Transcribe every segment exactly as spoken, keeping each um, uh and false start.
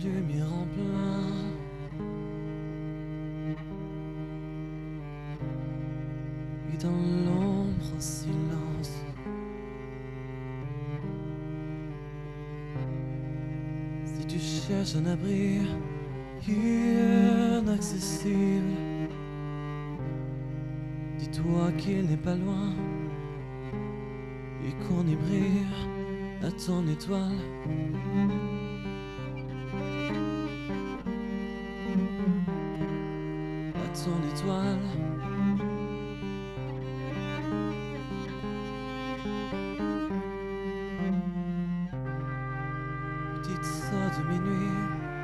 lumière en plein. Et dans l'ombre en silence, si tu cherches un abri inaccessible, dis-toi qu'il n'est pas loin et qu'on y brille à ton étoile. À ton étoile. Petite sœur de minuit,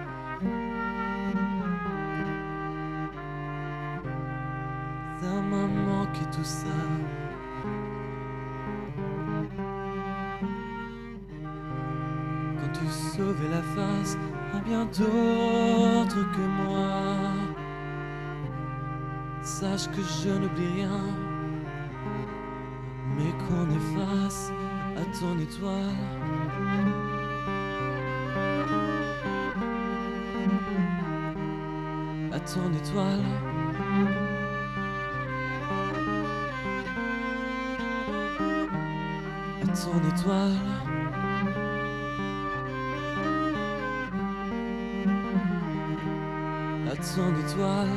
ça m'a manqué tout ça. Quand tu sauvais la face à bien d'autres que moi, sache que je n'oublie rien, mais qu'on est face à ton étoile. À ton étoile. À ton étoile. À ton étoile.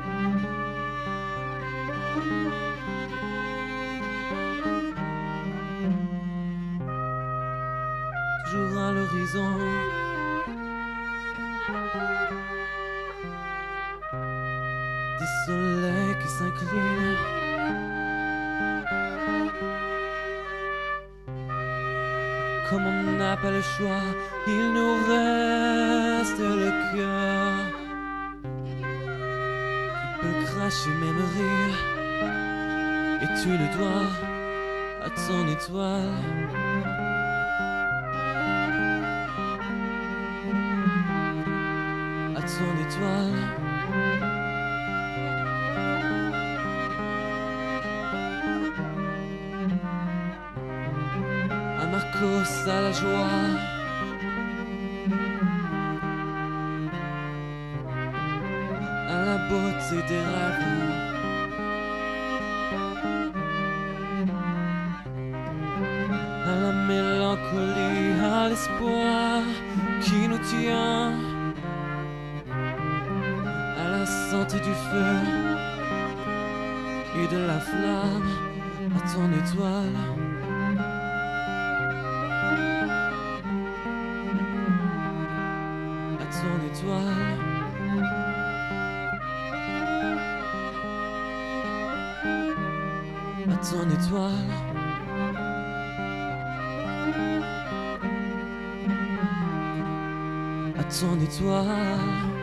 Toujours à l'horizon, des soleils qui s'inclinent, comme on n'a pas le choix, il nous reste le cœur qui peut cracher même rire, et tu le dois à ton étoile. À ton étoile. À Marcos, à la joie, à la beauté des rêves, à la mélancolie, à l'espoir qui nous tient, à la santé du feu et de la flamme, à ton étoile. À ton étoile. À ton étoile. À ton étoile.